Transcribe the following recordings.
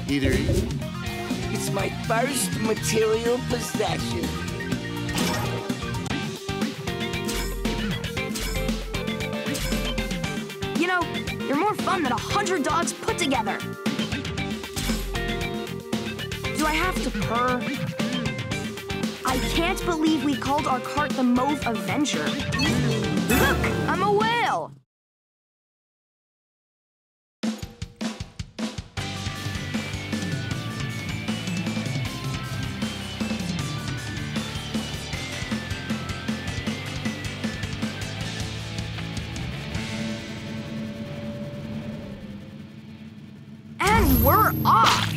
eatery. It's my first material possession. You know, you're more fun than 100 dogs put together. Do I have to purr? I can't believe we called our cart the Mauve Avenger. Look, I'm a whale! And we're off!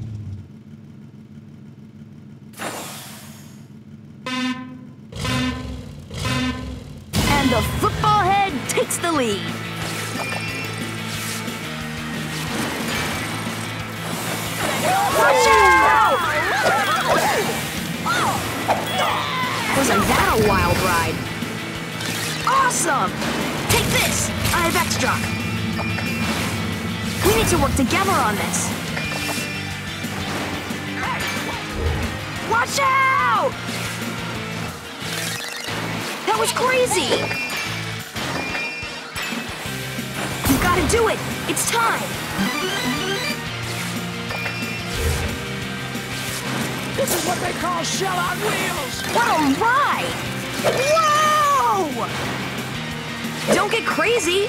And the football head takes the lead. Watch out! Wasn't that a wild ride? Awesome! Take this! I have extra. We need to work together on this. Watch out! That was crazy! You gotta do it! It's time! This is what they call shell on wheels! What a ride! Whoa! Don't get crazy!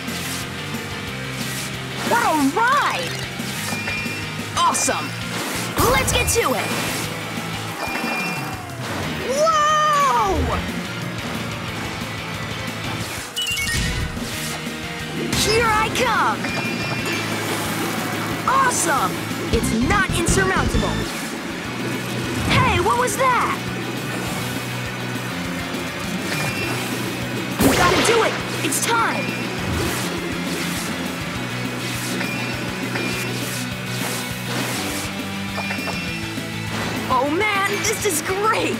What a ride! Awesome! Let's get to it! Whoa! Here I come! Awesome! It's not insurmountable! Hey, what was that? You gotta do it! It's time! Oh man, this is great!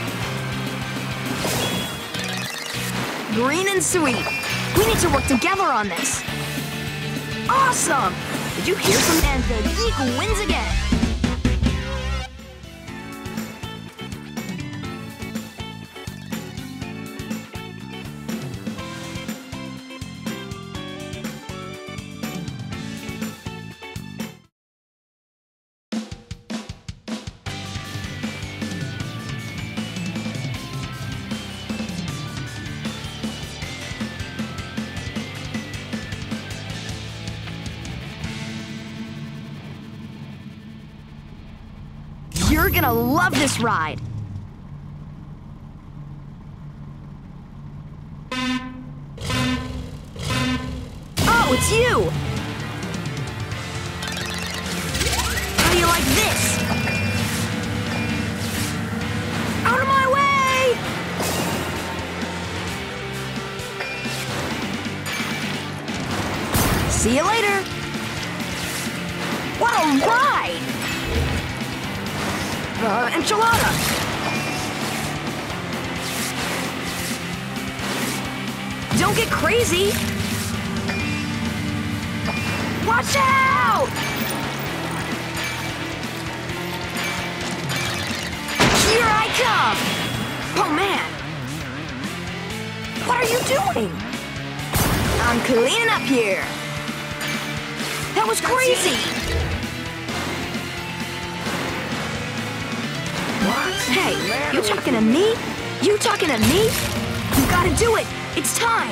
Green and sweet. We need to work together on this. Awesome! Did you hear some? And the Geek wins again. You're gonna love this ride. Oh, it's you! How do you like this? Out of my way! See you later! What a ride! Enchilada! Don't get crazy! Watch out! Here I come! Oh man! What are you doing? I'm cleaning up here! That was crazy! Hey, you talking to me? You talking to me? You gotta do it! It's time!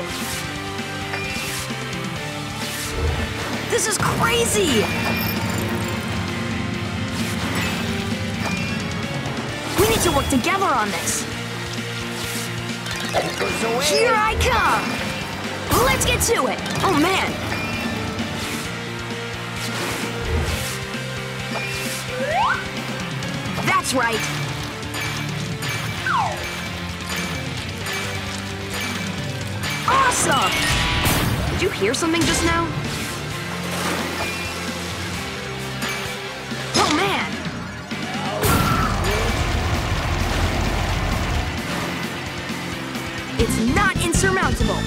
This is crazy! We need to work together on this. Here I come! Let's get to it! Oh man! That's right! Awesome! Did you hear something just now? Oh man! It's not insurmountable!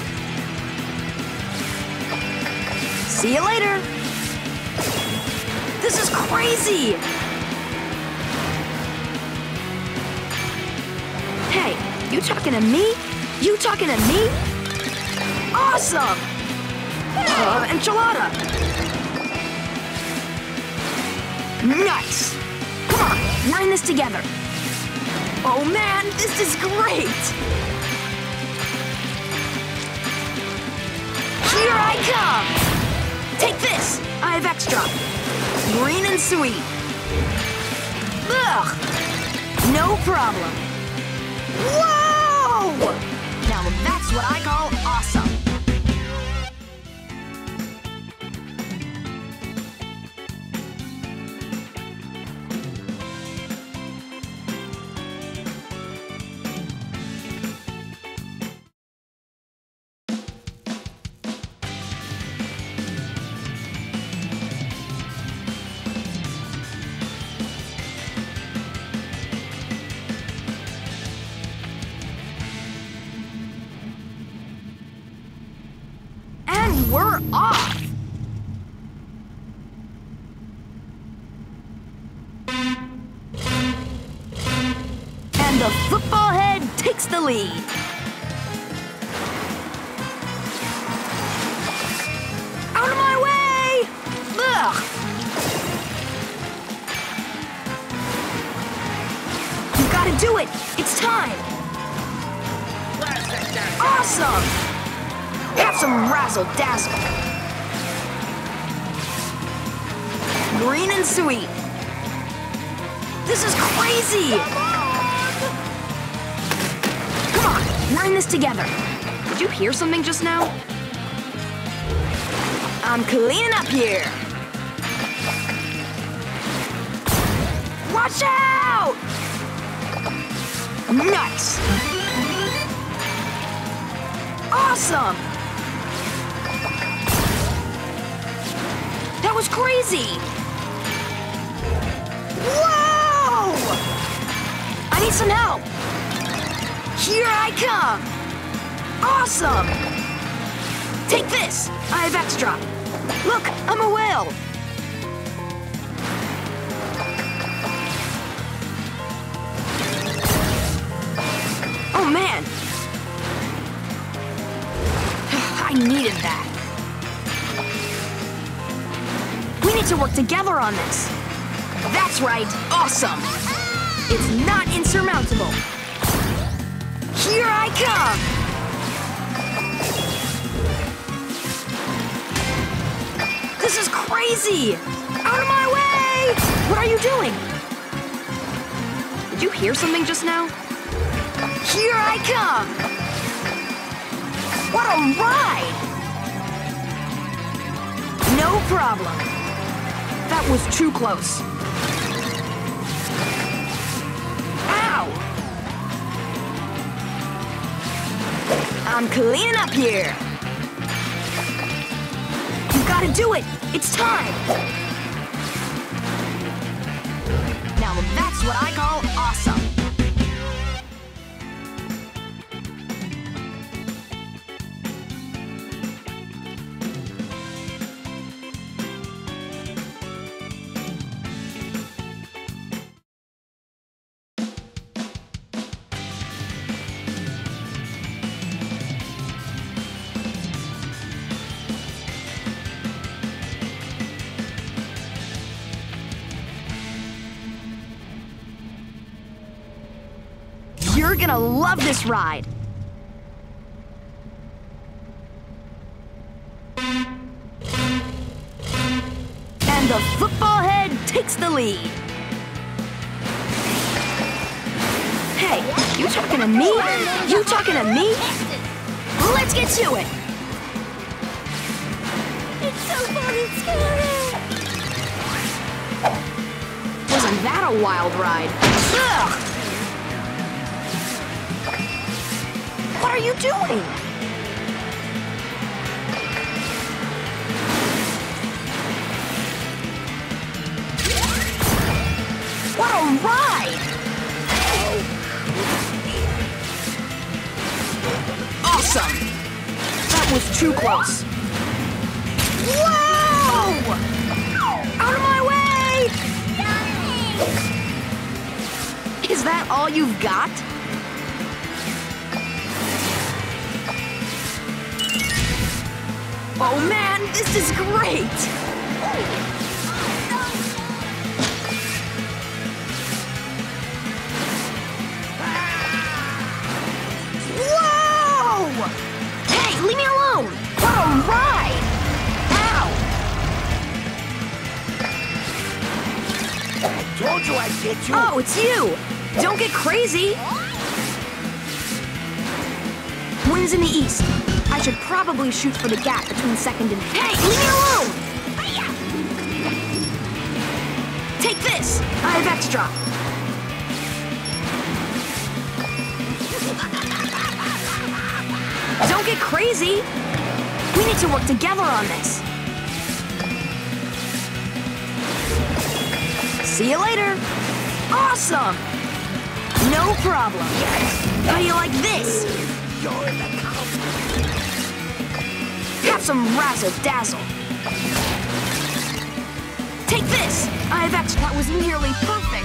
See you later! This is crazy! Hey, you talking to me? You talking to me? Awesome! Enchilada! Nice! Come on, we're in this together. Oh man, this is great! Here I come! Take this! I have extra. Green and sweet. Ugh! No problem. Whoa! Now that's what I call awesome. We're off! And the football head takes the lead. Out of my way! Ugh! You gotta do it! It's time! Awesome! Have some razzle-dazzle. Green and sweet. This is crazy! Come on, we're in this together. Did you hear something just now? I'm cleaning up here. Watch out! Nice! Awesome! That was crazy! Whoa! I need some help! Here I come! Awesome! Take this! I have extra. Look, I'm a whale! Oh man! I needed that. We need to work together on this. That's right, awesome. It's not insurmountable. Here I come. This is crazy. Out of my way! What are you doing? Did you hear something just now? Here I come. What a ride! No problem. That was too close. Ow! I'm cleaning up here. You gotta do it. It's time. Now that's what I call awesome. You're gonna love this ride! And the football head takes the lead. Hey, you talking to me? You talking to me? Let's get to it! It's so fun and scary! Wasn't that a wild ride? Ugh! What are you doing? What a ride! Awesome! That was too close. Whoa! Out of my way! Is that all you've got? Oh man, this is great! Whoa! Hey, leave me alone! What a ride! Ow! I told you I'd get you. Oh, it's you! Don't get crazy! Wind's in the east. I should probably shoot for the gap between second and... Hey, leave me alone! Take this! I have extra. Don't get crazy! We need to work together on this. See you later. Awesome! No problem. How do you like this? You're the Have some razzle-dazzle. Take this! I have extra. That was nearly perfect.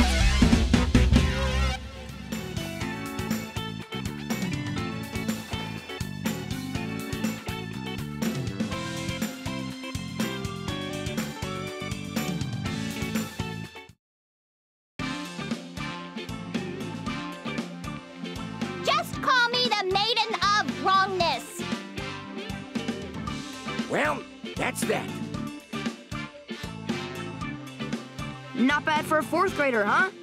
Just call me the Maiden of Wrongness. Well, that's that. Not bad for a fourth grader, huh?